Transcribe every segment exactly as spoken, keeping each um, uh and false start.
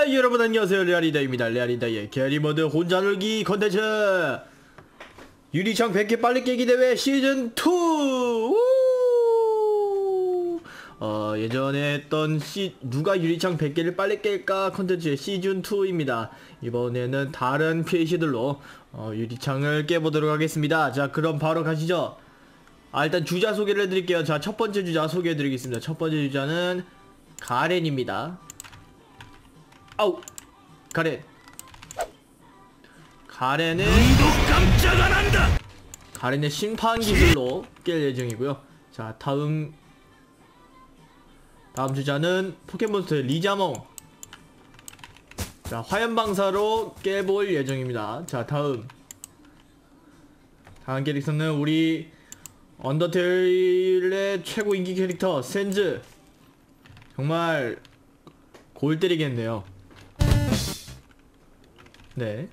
자, 여러분 안녕하세요. 레알이다입니다. 레알이다의 게리모드 혼자 놀기 컨텐츠 유리창 백 개 빨리 깨기 대회 시즌 투! 어, 예전에 했던 시, 누가 유리창 백 개를 빨리 깰까 컨텐츠의 시즌 투입니다. 이번에는 다른 피에이씨들로 어, 유리창을 깨보도록 하겠습니다. 자, 그럼 바로 가시죠. 아, 일단 주자 소개를 해드릴게요. 자, 첫 번째 주자 소개해드리겠습니다. 첫 번째 주자는 가렌입니다. 아우! 가렌. 가렌은 깜짝 안 한다. 가렌의 심판 기술로 깰 예정이고요. 자, 다음 다음 주자는 포켓몬스터의 리자몽. 자, 화염방사로 깨볼 예정입니다. 자, 다음 다음 캐릭터는 우리 언더테일의 최고 인기 캐릭터 센즈. 정말 골 때리겠네요. 네.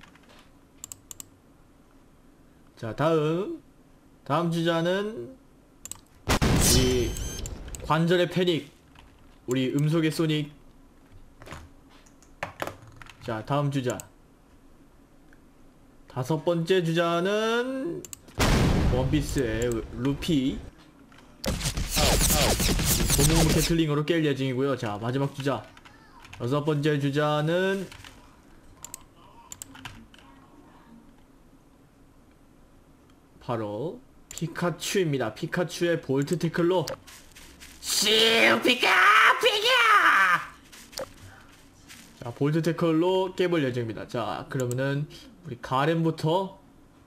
자, 다음 다음 주자는 우리 관절의 패닉, 우리 음속의 소닉. 자, 다음 주자 다섯 번째 주자는 원피스의 루피. 고무 캐틀링으로 깰 예정이고요. 자, 마지막 주자 여섯 번째 주자는 바로 피카츄입니다. 피카츄의 볼트 태클로 시우 피카 피카. 자, 볼트 태클로 깨볼 예정입니다. 자, 그러면은 우리 가렌부터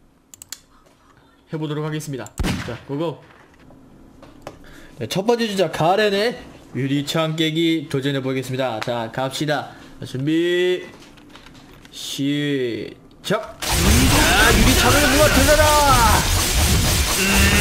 해보도록 하겠습니다. 자, 고고. 네, 첫 번째 주자 가렌의 유리창 깨기 도전해보겠습니다. 자, 갑시다. 자, 준비 시작. 자, 유리창을 누가 들어라. 음,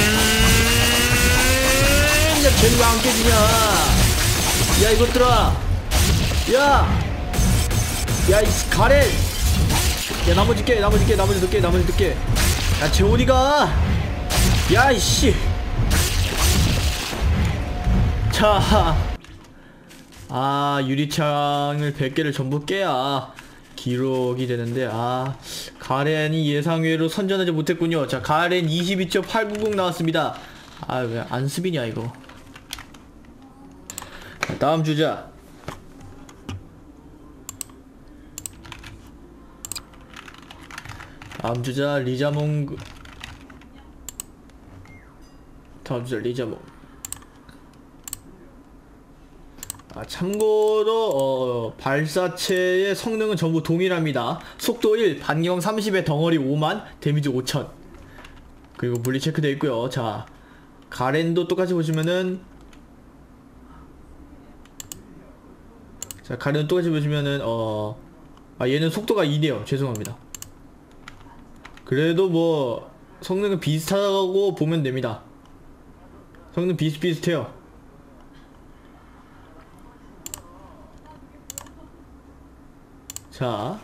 야, 쟤는 왜 안 깨지냐. 야, 이것들아. 야, 야, 이 가렌. 야, 나머지 깨, 나머지 깨, 나머지 더 깨, 나머지 더 깨. 야, 쟤 어디가. 야, 이씨. 자, 아, 유리창을 백 개를 전부 깨야 기록이 되는데, 아, 가렌이 예상외로 선전하지 못했군요. 자, 가렌 이십이 점 팔구공 나왔습니다. 아, 왜 안습이냐 이거. 자, 다음 주자 다음 주자 리자몽. 다음 주자 리자몽. 아, 참고로 어, 발사체의 성능은 전부 동일합니다. 속도 일, 반경 삼십에 덩어리 오만, 데미지 오천. 그리고 물리 체크되어 있고요. 자, 가렌도 똑같이 보시면은, 자, 가렌도 똑같이 보시면은 어, 아, 얘는 속도가 이네요. 죄송합니다. 그래도 뭐 성능은 비슷하고 보면 됩니다. 성능 비슷비슷해요. 자,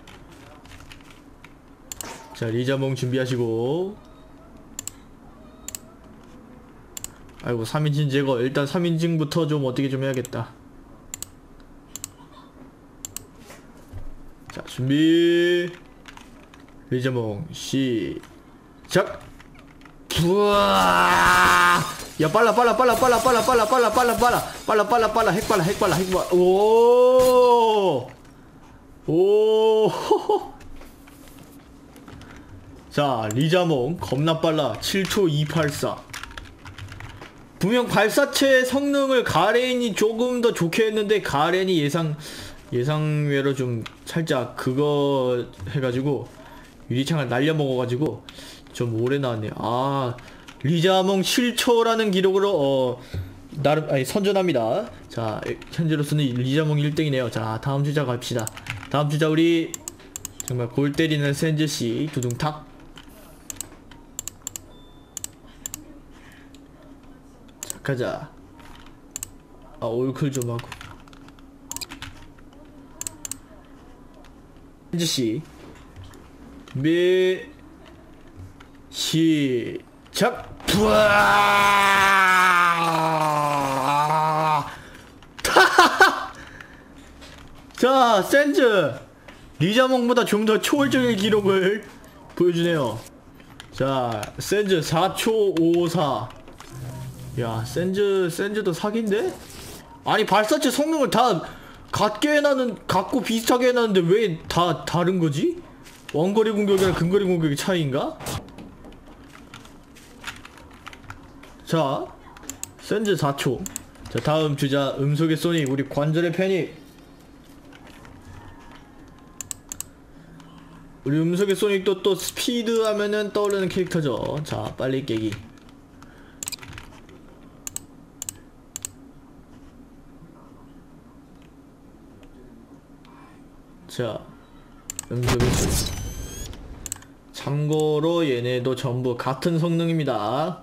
자, 리자몽 준비하시고. 아이고, 삼인칭 제거. 일단 삼인칭부터 좀 어떻게 좀 해야겠다. 자, 준비. 리자몽 시작. 우와! 야, 빨라 빨라 빨라 빨라 빨라 빨라 빨라 빨라 빨라 빨라 빨라 빨라 핵빨라 핵빨라 핵빨라. 오! 오. 자, 리자몽 겁나 빨라. 칠 초 이팔사. 분명 발사체 성능을 가렌이 조금 더 좋게 했는데, 가렌이 예상 예상외로 좀 살짝 그거 해가지고 유리창을 날려먹어가지고 좀 오래 나왔네요. 아, 리자몽 칠 초라는 기록으로 어 나름 아니 선전합니다. 자, 현재로서는 리자몽 일 등이네요. 자, 다음 주자 갑시다. 다음 주자 우리 정말 골 때리는 센즈씨. 두둥탁. 자, 가자. 아, 올클 좀 하고. 센즈씨 준비 시작. 부아. 자, 센즈 리자몽보다 좀 더 초월적인 기록을 보여주네요. 자, 센즈 사 초 오십사. 야, 센즈 센즈도 사기인데? 아니, 발사체 성능을 다 같게 해놨는 같고 비슷하게 해놨는데 왜 다 다른 거지? 원거리 공격이랑 근거리 공격의 차이인가? 자, 센즈 사 초. 자, 다음 주자 음속의 소닉, 우리 관절의 패닉. 우리 음속의 소닉도 또 스피드 하면은 떠오르는 캐릭터죠. 자, 빨리 깨기. 자, 음속의 소닉. 참고로 얘네도 전부 같은 성능입니다.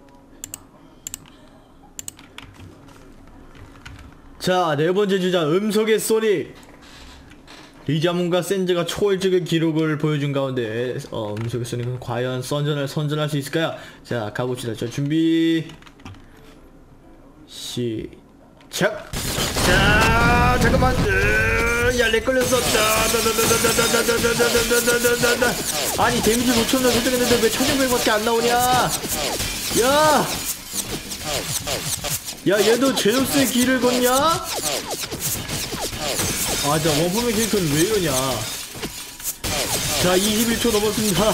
자, 네번째 주자 음속의 소닉. 리자몽과 센즈가 초월적인 기록을 보여준 가운데 어, 음속의 소닉은 과연 선전을 선전할 수 있을까요? 자, 가봅시다. 자, 준비 시작. 자, 잠깐만. 야, 렉 걸렸어. 아니, 데미지 오천 원 설정했는데 왜 천육백밖에 안 나오냐? 야! 야, 얘도 제노스의 길을 걷냐? 아, 자, 원품의 캐릭터는 왜 이러냐? 자, 이십일 초 넘었습니다.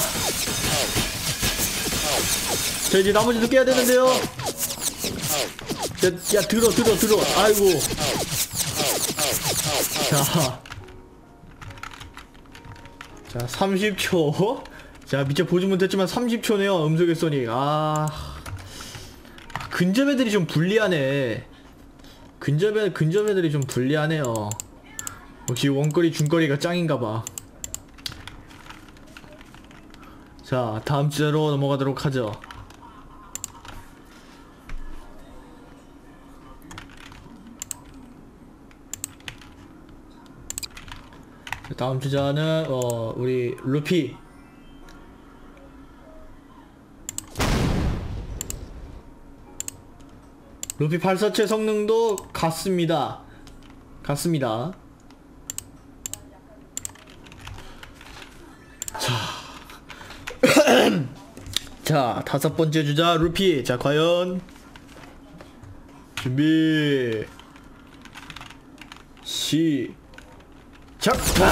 자, 이제 나머지도 깨야 되는데요. 야, 야, 들어, 들어, 들어. 아이고. 자. 자, 삼십 초. 자, 미처 보지 못했지만 삼십 초네요. 음속의 소닉. 아. 근접 애들이 좀 불리하네. 근접 애, 근접 애들이 좀 불리하네요. 역시 원거리, 중거리가 짱인가봐. 자, 다음 주제로 넘어가도록 하죠. 다음 주자는 어 우리 루피. 루피 발사체 성능도 같습니다. 같습니다. 자, 자, 다섯 번째 주자 루피. 자, 과연 준비 시. 자, 아!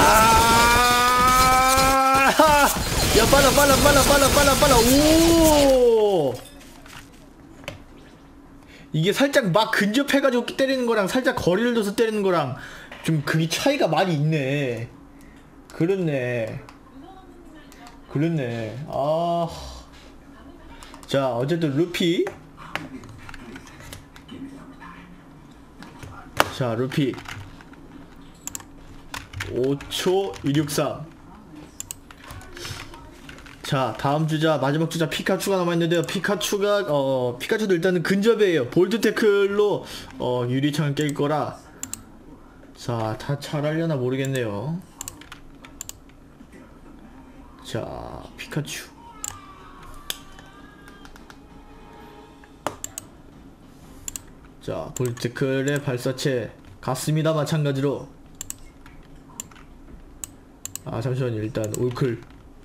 야, 빨라, 빨라, 빨라, 빨라, 빨라, 빨라. 오! 이게 살짝 막 근접해가지고 때리는 거랑 살짝 거리를 둬서 때리는 거랑 좀 그게 차이가 많이 있네. 그렇네. 그렇네. 아. 자, 어쨌든 루피. 자, 루피. 오 초 이백육십삼. 자, 다음 주자 마지막 주자 피카츄가 남아있는데요. 피카츄가 어 피카츄도 일단은 근접이에요. 볼트 태클로 어 유리창을 깰 거라. 자, 다 잘하려나 모르겠네요. 자, 피카츄. 자, 볼트 태클의 발사체 같습니다. 마찬가지로. 아, 잠시만요. 일단 올클.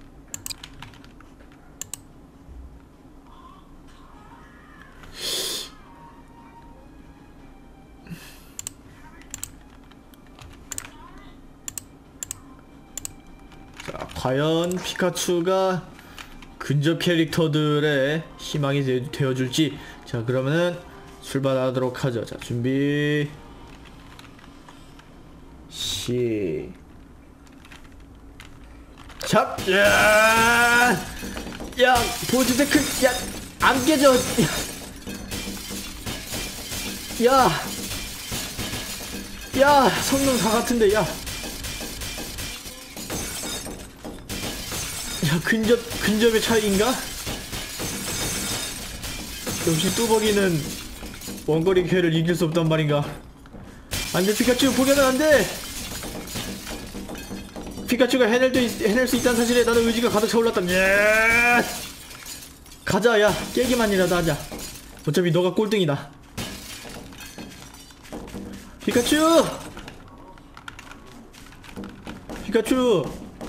자, 과연 피카츄가 근접 캐릭터들의 희망이 되, 되어줄지. 자, 그러면은 출발하도록 하죠. 자, 준비 시. 자, 야, 야, 보드 데크, 야, 안 깨져. 야, 야, 성능 다 같은데, 야, 야, 근접, 근접의 차이인가? 역시 뚜벅이는 원거리 괴를 이길 수 없단 말인가? 안돼, 피카츄, 포기하면 안 돼. 피카츄가 해낼, 수 있, 해낼 수 있다는 사실에 나는 의지가 가득 차올랐다. 예! 가자, 야, 깨기만이라도 하자. 어차피 너가 꼴등이다. 피카츄! 피카츄.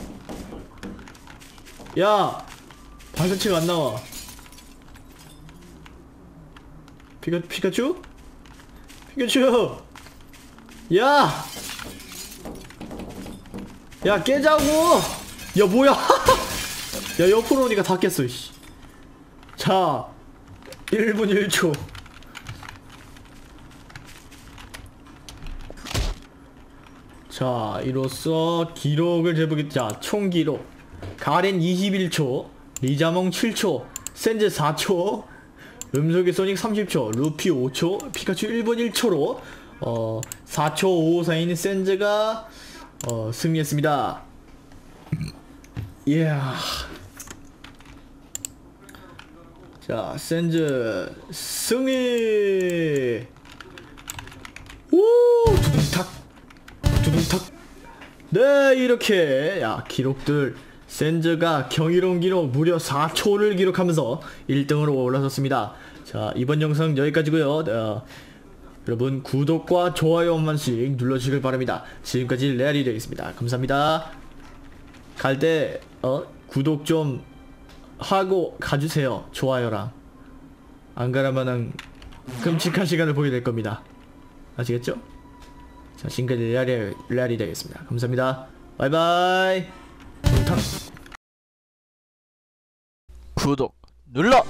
야, 발사체가 안 나와. 피카 피카츄? 피카츄. 야, 야 깨자고. 야 뭐야? 야 옆으로 오니까 다 깼어. 이씨. 자, 일 분 일 초. 자, 이로써 기록을 재보겠자. 총 기록 가렌 이십일 초, 리자몽 칠 초, 센즈 사 초, 음속의 소닉 삼십 초, 루피 오 초, 피카츄 일 분 일 초로 어 사 초 오오 사인 센즈가 어 승리했습니다. 이야. 자, 센즈 승리. 오, 두둥탁 두둥탁. 네, 이렇게 야 기록들 센즈가 경이로운 기록 무려 사 초를 기록하면서 일 등으로 올라섰습니다. 자, 이번 영상 여기까지고요. 어, 여러분 구독과 좋아요 한 번씩 눌러주시길 바랍니다. 지금까지 레알이 되겠습니다. 감사합니다. 갈 때 어 구독 좀 하고 가주세요. 좋아요랑. 안 가라면은 끔찍한 시간을 보게 될 겁니다. 아시겠죠? 자, 지금까지 레알이, 레알이 되겠습니다. 감사합니다. 바이바이. 구독 눌러!